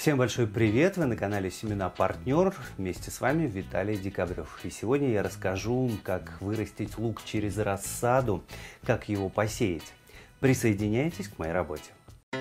Всем большой привет! Вы на канале Семена Партнер. Вместе с вами Виталий Декабрев. И сегодня я расскажу, как вырастить лук через рассаду, как его посеять. Присоединяйтесь к моей работе.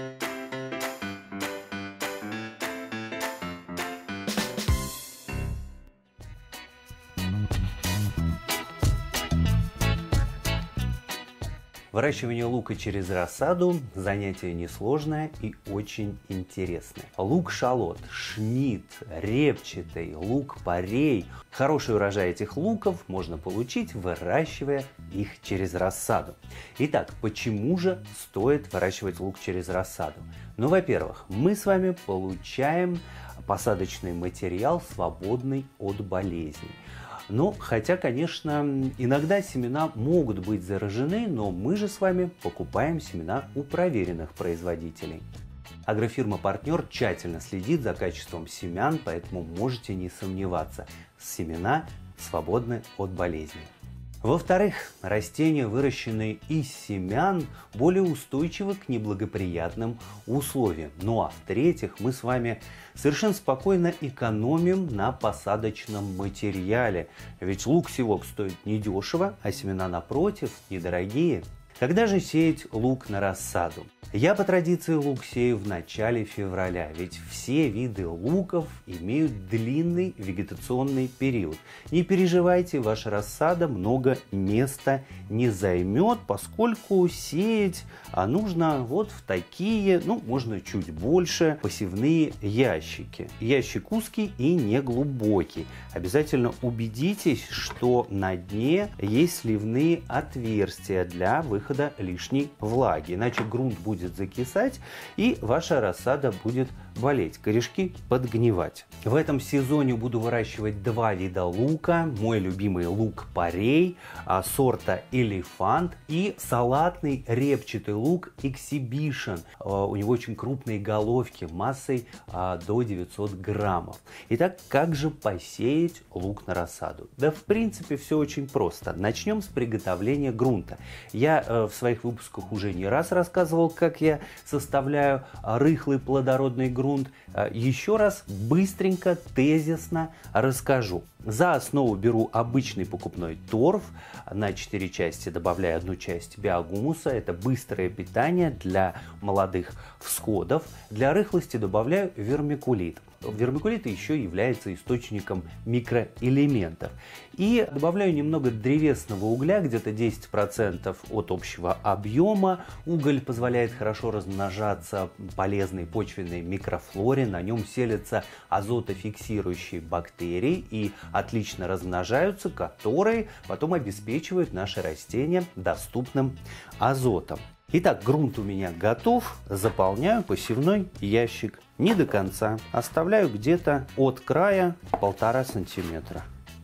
Выращивание лука через рассаду – занятие несложное и очень интересное. Лук-шалот, шнит, репчатый, лук-порей. Хороший урожай этих луков можно получить, выращивая их через рассаду. Итак, почему же стоит выращивать лук через рассаду? Ну, во-первых, мы с вами получаем посадочный материал, свободный от болезней. Ну, хотя, конечно, иногда семена могут быть заражены, но мы же с вами покупаем семена у проверенных производителей. Агрофирма «Партнер» тщательно следит за качеством семян, поэтому можете не сомневаться, семена свободны от болезней. Во-вторых, растения, выращенные из семян, более устойчивы к неблагоприятным условиям. Ну а в-третьих, мы с вами совершенно спокойно экономим на посадочном материале. Ведь лук-севок стоит недешево, а семена, напротив, недорогие. Когда же сеять лук на рассаду? Я по традиции лук сею в начале февраля, ведь все виды луков имеют длинный вегетационный период. Не переживайте, ваша рассада много места не займет, поскольку сеять нужно вот в такие, можно чуть больше, посевные ящики. Ящик узкий и неглубокий. Обязательно убедитесь, что на дне есть сливные отверстия для выхода лишней влаги, иначе грунт будет закисать и ваша рассада будет болеть, корешки подгнивать. В этом сезоне буду выращивать два вида лука. Мой любимый лук-порей сорта Элефант и салатный репчатый лук Exhibition. У него очень крупные головки массой до 900 граммов. Итак, как же посеять лук на рассаду? Да, в принципе, все очень просто. Начнем с приготовления грунта. Я в своих выпусках уже не раз рассказывал, как я составляю рыхлый плодородный грунт. Еще раз быстренько, тезисно расскажу. За основу беру обычный покупной торф, на 4 части добавляю 1 часть биогумуса, это быстрое питание для молодых всходов. Для рыхлости добавляю вермикулит. Вермикулит еще является источником микроэлементов. И добавляю немного древесного угля, где-то 10% от общего объема. Уголь позволяет хорошо размножаться полезной почвенной микрофлоре, на нем селятся азотофиксирующие бактерии и отлично размножаются, которые потом обеспечивают наши растения доступным азотом. Итак, грунт у меня готов, заполняю посевной ящик не до конца, оставляю где-то от края 1,5 сантиметра.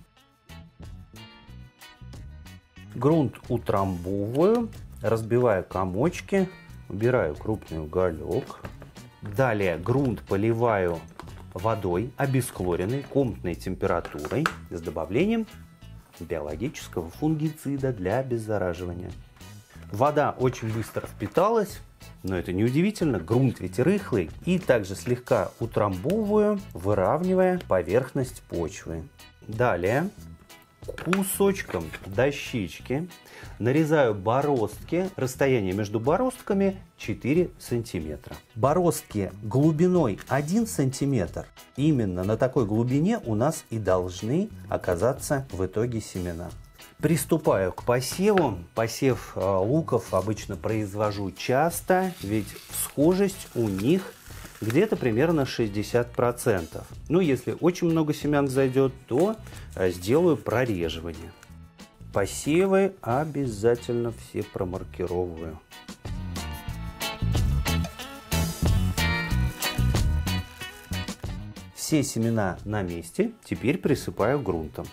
Грунт утрамбовываю, разбиваю комочки, убираю крупный уголек. Далее грунт поливаю водой обесхлоренной комнатной температурой с добавлением биологического фунгицида для обеззараживания. Вода очень быстро впиталась, но это не удивительно, грунт ведь рыхлый. И также слегка утрамбовываю, выравнивая поверхность почвы. Далее кусочком дощечки нарезаю бороздки. Расстояние между бороздками 4 сантиметра. Бороздки глубиной 1 сантиметр. Именно на такой глубине у нас и должны оказаться в итоге семена. Приступаю к посеву. Посев луков обычно произвожу часто, ведь всхожесть у них где-то примерно 60%. Ну, если очень много семян зайдет, то сделаю прореживание. Посевы обязательно все промаркировываю. Все семена на месте, теперь присыпаю грунтом.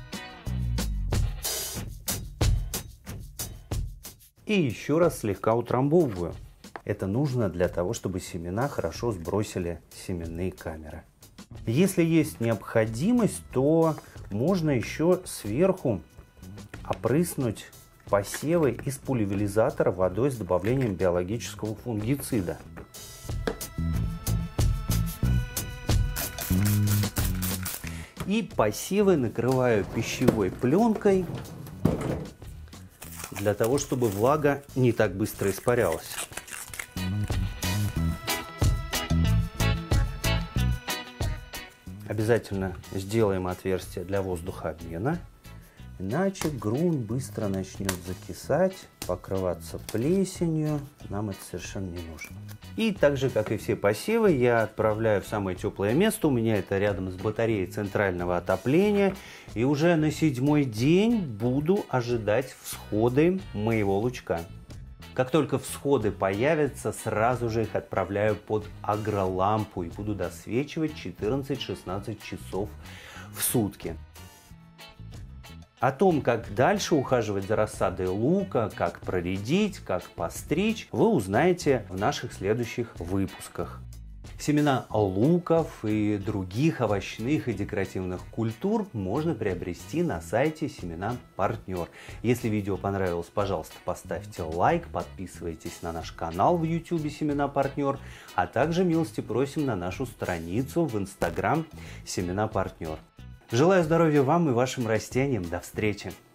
И еще раз слегка утрамбовываю. Это нужно для того, чтобы семена хорошо сбросили семенные камеры. Если есть необходимость, то можно еще сверху опрыснуть посевы из пульверизатора водой с добавлением биологического фунгицида. И посевы накрываю пищевой пленкой для того, чтобы влага не так быстро испарялась. Обязательно сделаем отверстие для воздухообмена, иначе грунт быстро начнет закисать, покрываться плесенью. Нам это совершенно не нужно. И так же, как и все посевы, я отправляю в самое теплое место. У меня это рядом с батареей центрального отопления. И уже на 7-й день буду ожидать всходы моего лучка. Как только всходы появятся, сразу же их отправляю под агролампу и буду досвечивать 14-16 часов в сутки. О том, как дальше ухаживать за рассадой лука, как проредить, как постричь, вы узнаете в наших следующих выпусках. Семена луков и других овощных и декоративных культур можно приобрести на сайте Семена Партнер. Если видео понравилось, пожалуйста, поставьте лайк, подписывайтесь на наш канал в YouTube Семена Партнер, а также милости просим на нашу страницу в Instagram Семена Партнер. Желаю здоровья вам и вашим растениям. До встречи!